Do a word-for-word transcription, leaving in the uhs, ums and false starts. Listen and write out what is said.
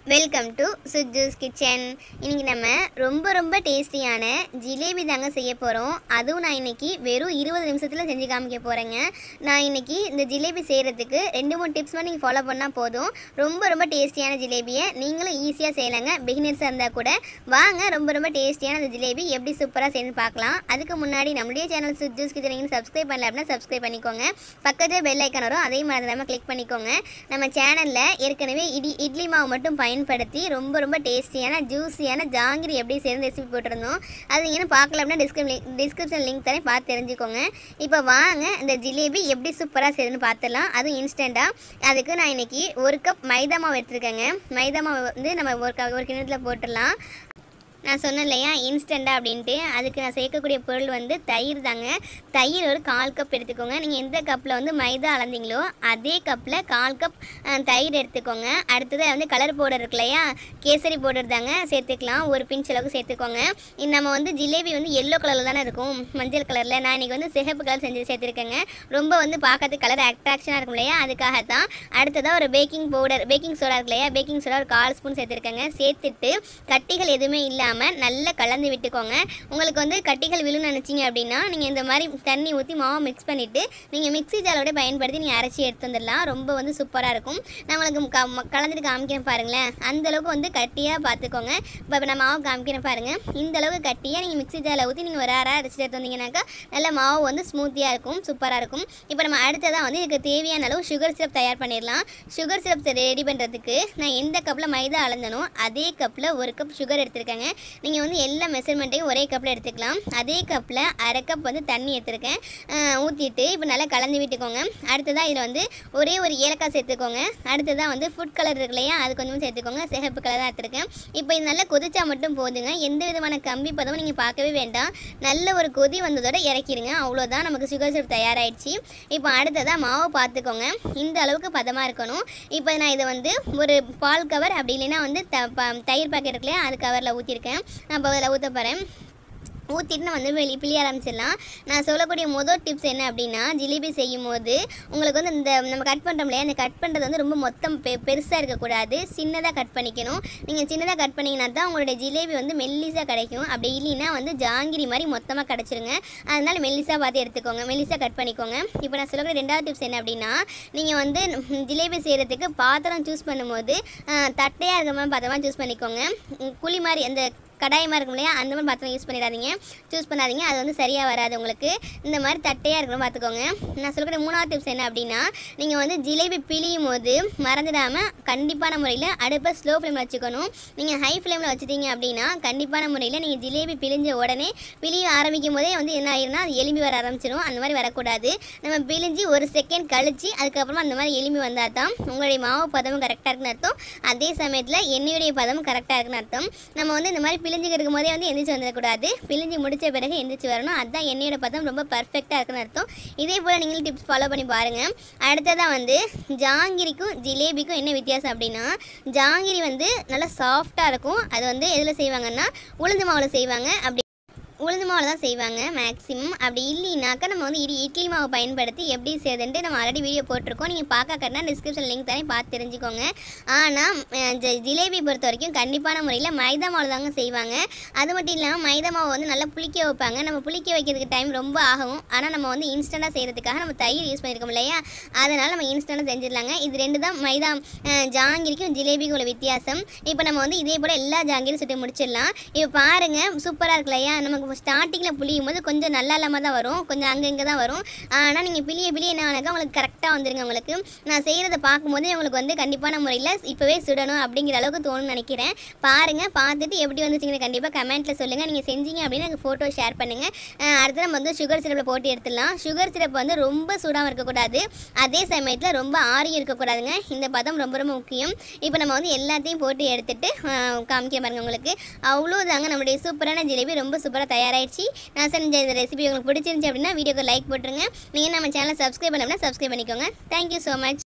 Welcome to சுஜூஸ் kitchen. இன்றைக்கி நம்ம ரொம்ப ரொம்ப டேஸ்டியான ஜிலேபி தாங்க செய்ய போகிறோம். அதுவும் நான் இன்றைக்கி வெறும் இருபது நிமிஷத்தில் செஞ்சு காமிக்க போகிறேங்க. நான் இன்றைக்கி இந்த ஜிலேபி செய்கிறதுக்கு ரெண்டு மூணு டிப்ஸ் மட்டும் நீங்கள் ஃபாலோ பண்ணால் போதும். ரொம்ப ரொம்ப டேஸ்டியான ஜிலேபியை நீங்களும் ஈஸியாக செய்யலாங்க. பிகினர்ஸாக இருந்தால் கூட வாங்க ரொம்ப ரொம்ப டேஸ்டியான அந்த ஜிலேபி எப்படி சூப்பராக செய்து பார்க்கலாம். அதுக்கு முன்னாடி நம்மளுடைய சேனல் சுஜூஸ் கிச்சன் நீங்கள் சப்ஸ்கிரைப் பண்ணல அப்படின்னா சப்ஸ்கிரைப் பண்ணிக்கோங்க. பக்கத்தில் பெல் ஐக்கான் வரும், அதையும் மறந்துடாமல் கிளிக் பண்ணிக்கோங்க. நம்ம சேனலில் ஏற்கனவே இடி இட்லி மாவு மட்டும் பயன்படுத்தி ரொம்ப ரொம்ப டேஸ்டியான ஜூஸியான ஜாங்கிரி எப்படி செய்யணும் ரெசிபி போட்டிருந்தோம். அது நீங்கள் பார்க்கல அப்படின்னா டிஸ்கிரிப் டிஸ்கிரிப்ஷன் லிங்க் தரேன், பார்த்து தெரிஞ்சுக்கோங்க. இப்போ வாங்க இந்த ஜிலேபி எப்படி சூப்பராக செய்யணும்னு பார்த்துலாம். அதுவும் இன்ஸ்டண்ட்டாக. அதுக்கு நான் இன்றைக்கி ஒரு கப் மைதா மாவு எடுத்துருக்கேங்க. மைதா மாவு வந்து நம்ம ஒரு க ஒரு கிணத்துல போட்டுடலாம். நான் சொன்னேன் இல்லையா இன்ஸ்டண்ட்டாக அப்படின்ட்டு. அதுக்கு நான் சேர்க்கக்கூடிய பொருள் வந்து தயிர் தாங்க. தயிர் ஒரு கால் கப் எடுத்துக்கோங்க. நீங்கள் எந்த கப்பில் வந்து மைதா அளந்தீங்களோ அதே கப்பில் கால் கப் தயிர் எடுத்துக்கோங்க. அடுத்தது வந்து கலர் பவுடர் இருக்கு இல்லையா, கேசரி பவுடர் தாங்க சேர்த்துக்கலாம். ஒரு பிஞ்ச் அளவுக்கு சேர்த்துக்கோங்க. நம்ம வந்து ஜிலேபி வந்து எல்லோ கலரில் தானே இருக்கும், மஞ்சள் கலரில். நான் இன்றைக்கி வந்து சிகப்பு கலர் செஞ்சு சேர்த்துருக்கேங்க. ரொம்ப வந்து பார்க்கறதுக்கு கலர் அட்ராக்ஷனாக இருக்கும் இல்லையா, அதுக்காகத்தான். அடுத்ததாக ஒரு பேக்கிங் பவுடர் பேக்கிங் சோடா இருக்கு இல்லையா, பேக்கிங் சோடா ஒரு கால் ஸ்பூன் சேர்த்துருக்கேங்க. சேர்த்துட்டு கட்டிகள் எதுவுமே இல்லாமல் நல்லா கலந்து விட்டுக்கோங்க. உங்களுக்கு வந்து கட்டிகள் விழுன்னு நினச்சிங்க அப்படின்னா நீங்கள் இந்த மாதிரி தண்ணி ஊற்றி மாவை மிக்ஸ் பண்ணிவிட்டு நீங்கள் மிக்ஸி ஜாரோட பயன்படுத்தி நீங்கள் அரைச்சி எடுத்து வந்துடலாம். ரொம்ப வந்து சூப்பராக இருக்கும். நம்மளுக்கு க கலந்துட்டு காமிக்கிறேன் பாருங்களேன். அந்தளவுக்கு வந்து கட்டியாக பார்த்துக்கோங்க. இப்போ இப்போ நான் மாவு காமிக்கிறேன் பாருங்கள். இந்தளவுக்கு கட்டியாக நீங்கள் மிக்ஸி ஜாரில் ஊற்றி நீங்கள் ஒரு அரை அரைச்சிட்டு எடுத்து வந்தீங்கன்னாக்கா நல்ல மாவு வந்து ஸ்மூத்தியாக இருக்கும், சூப்பராக இருக்கும். இப்போ நம்ம அடுத்ததாக வந்து இதுக்கு தேவையான அளவு சுகர் சிரப் தயார் பண்ணிடலாம். சுகர் சிரப் ரெடி பண்ணுறதுக்கு நான் எந்த கப்பில் மைதா அளந்தனோ அதே கப்பில் ஒரு கப் சுகர் எடுத்துருக்கேங்க. நீங்கள் வந்து எல்லா மெஷர்மெண்ட்டையும் ஒரே கப்பில் எடுத்துக்கலாம். அதே கப்பில் அரை கப் வந்து தண்ணி எடுத்துருக்கேன். ஊற்றிட்டு இப்போ நல்லா கலந்து விட்டுக்கோங்க. அடுத்ததாக இதில் வந்து ஒரே ஒரு ஏலக்காய் சேர்த்துக்கோங்க. அடுத்ததாக வந்து ஃபுட் கலர் இருக்கு இல்லையா, அது கொஞ்சம் சேர்த்துக்கோங்க. சிகப்பு கலர் தான் எடுத்துருக்கேன். இப்போ இது நல்லா கொதிச்சா மட்டும் போதுங்க. எந்த விதமான கம்பி பதமும் நீங்கள் பார்க்கவே வேண்டாம். நல்ல ஒரு கொதி வந்ததோட இறக்கிடுங்க. அவ்வளோதான், நமக்கு சுகர் சிரப் தயாராகிடுச்சு. இப்போ அடுத்ததாக மாவு பார்த்துக்கோங்க. இந்த அளவுக்கு பதமாக இருக்கணும். இப்போ நான் இதை வந்து ஒரு பால் கவர் அப்படி இல்லைன்னா வந்து த தயிர் பாக்கெட் இருக்கு இல்லையா, அது கவரில் ஊற்றிருக்கேன். நான் இப்போ அதில் ஊற்ற போகிறேன். ஊற்றிட்டு நம்ம வந்து வெளி பிழிய ஆரம்பிச்சிடலாம். நான் சொல்லக்கூடிய முதல் டிப்ஸ் என்ன அப்படின்னா, ஜிலேபி செய்யும் போது உங்களுக்கு வந்து இந்த நம்ம கட் பண்ணுறோம் இல்லையா, அந்த கட் பண்ணுறது வந்து ரொம்ப மொத்தம் பெ பெருசாக இருக்கக்கூடாது. சின்னதாக கட் பண்ணிக்கணும். நீங்கள் சின்னதாக கட் பண்ணிங்கன்னா தான் உங்களுடைய ஜிலேபி வந்து மெல்லிஸாக கிடைக்கும். அப்படி இல்லைன்னா வந்து ஜாங்கிரி மாதிரி மொத்தமாக கிடச்சிருங்க. அதனால் மெல்லிஸாக பார்த்து எடுத்துக்கோங்க, மெல்லிஸாக கட் பண்ணிக்கோங்க. இப்போ நான் சொல்லக்கூடிய ரெண்டாவது டிப்ஸ் என்ன அப்படின்னா, நீங்கள் வந்து ஜிலேபி செய்கிறதுக்கு பாத்திரம் சூஸ் பண்ணும்போது தட்டையாக இருக்கிற மாதிரி பாத்திரமாக சூஸ் பண்ணிக்கோங்க. குழி மாதிரி அந்த கடாய் மாதிரி இருக்கும் இல்லையா, அந்த மாதிரி பாத்திரம் யூஸ் பண்ணிடாதீங்க, சூஸ் பண்ணாதீங்க. அது வந்து சரியாக வராது உங்களுக்கு. இந்த மாதிரி தட்டையாக இருக்கணும் பார்த்துக்கோங்க. நான் சொல்லக்கூடிய மூணாவது டிப்ஸ் என்ன அப்படின்னா, நீங்கள் வந்து ஜிலேபி பிழியும் போது மறந்துடாமல் கண்டிப்பான முறையில் அடுப்பை ஸ்லோ ஃப்ளேமில் வச்சுக்கணும். நீங்கள் ஹை ஃப்ளேமில் வச்சுட்டீங்க அப்படின்னா கண்டிப்பான முறையில் நீங்கள் ஜிலேபி பிழிஞ்ச உடனே பிழிய ஆரம்பிக்கும் போதே வந்து என்ன ஆயிருன்னா அது எலும்பி வர ஆரம்பிச்சிடும். அந்த மாதிரி வரக்கூடாது. நம்ம பிழிஞ்சு ஒரு செகண்ட் கழித்து அதுக்கப்புறமா அந்த மாதிரி எலும்பி வந்தால் தான் உங்களுடைய மாவு பதமும் கரெக்டாக இருக்குன்னு அர்த்தம். அதே சமயத்தில் எண்ணெயுடைய பதமும் கரெக்டாக இருக்குன்னு அர்த்தம். நம்ம வந்து இந்த மாதிரி பிழிஞ்சு இருக்கும் போதே வந்து எந்திரிச்சு வந்துடக்கூடாது. பிழிஞ்சு முடித்த பிறகு எந்திரிச்சு வரணும். அதுதான் எண்ணெயோட பதம் ரொம்ப பர்ஃபெக்டாக இருக்குன்னு அர்த்தம். இதே போல் நீங்களும் டிப்ஸ் ஃபாலோ பண்ணி பாருங்கள். அடுத்ததான் வந்து ஜாங்கிரிக்கும் ஜிலேபிக்கும் என்ன வித்தியாசம் அப்படின்னா, ஜாங்கிரி வந்து நல்லா சாஃப்டாக இருக்கும். அது வந்து எதில் செய்வாங்கன்னா உளுந்து மாவில் செய்வாங்க. அப்படி உளுந்து மாவில் தான் செய்வாங்க மேக்ஸிமம். அப்படி இல்லைனாக்கா நம்ம வந்து இடி இட்லி மாவு பயன்படுத்தி எப்படி செய்யுதுன்ட்டு நம்ம ஆல்ரெடி வீடியோ போட்டிருக்கோம். நீங்கள் பார்க்கறதுனா டிஸ்கிரிப்ஷன் லிங்க் தானே, பார்த்து தெரிஞ்சுக்கோங்க. ஆனால் ஜிலேபி பொறுத்த வரைக்கும் கண்டிப்பான முறையில் மைதா மாவு தாங்க செய்வாங்க. அது மட்டும் இல்லாமல் மைதா மாவு வந்து நல்லா புளிக்க வைப்பாங்க. நம்ம புளிக்க வைக்கிறதுக்கு டைம் ரொம்ப ஆகும். ஆனால் நம்ம வந்து இன்ஸ்டண்ட்டாக செய்கிறதுக்காக நம்ம தயிர் யூஸ் பண்ணியிருக்கோம் இல்லையா, அதனால் நம்ம இன்ஸ்டண்ட்டாக செஞ்சிடலாங்க. இது ரெண்டு தான் மைதா ஜாங்கிரிக்கும் ஜிலேபிக்கும் உள்ள வித்தியாசம். இப்போ நம்ம வந்து இதே போல் எல்லா ஜாங்கிரியும் சுட்டு முடிச்சிடலாம். இப்போ பாருங்கள், சூப்பராக இருக்கு இல்லையா. நமக்கு ஸ்டார்டிங்கில் புளியும் போது கொஞ்சம் நல்லா இல்லாமல் தான் வரும், கொஞ்சம் அங்கே இங்கே தான் வரும். ஆனால் நீங்கள் பிளிய பிளிய என்ன ஆனாக்கா உங்களுக்கு கரெக்டாக வந்துருங்க. உங்களுக்கு நான் செய்கிறத பார்க்கும்போதே உங்களுக்கு வந்து கண்டிப்பான முறையில் இப்போவே சுடணும் அப்படிங்கிற அளவுக்கு தோணுன்னு நினைக்கிறேன். பாருங்கள், பார்த்துட்டு எப்படி வந்துச்சுங்க கண்டிப்பாக கமெண்ட்டில் சொல்லுங்கள். நீங்கள் செஞ்சீங்க அப்படின்னா எனக்கு ஃபோட்டோ ஷேர் பண்ணுங்கள். அடுத்து நம்ம வந்து சுகர் சிரப்பில் போட்டு எடுத்துடலாம். சுகர் சிரப் வந்து ரொம்ப சூடாகவும் இருக்கக்கூடாது, அதே சமயத்தில் ரொம்ப ஆரியும் இருக்கக்கூடாதுங்க. இந்த பதம் ரொம்ப ரொம்ப முக்கியம். இப்போ நம்ம வந்து எல்லாத்தையும் போட்டு எடுத்துகிட்டு காமிக்க பாருங்கள். உங்களுக்கு அவ்வளோதாங்க, நம்மளுடைய சூப்பரான ஜிலேபி ரொம்ப சூப்பராக தயாராகிடுச்சு. நான் செஞ்ச இந்த ரெசிபி உங்களுக்கு பிடிச்சிருந்துச்சு அப்படின்னா வீடியோக்கு லைக் போட்டுருங்க. நீங்கள் நம்ம சேனலை சப்ஸ்கிரைப் பண்ணோம்னா சப்ஸ்கிரைப் பண்ணிக்கோங்க. Thank you so much.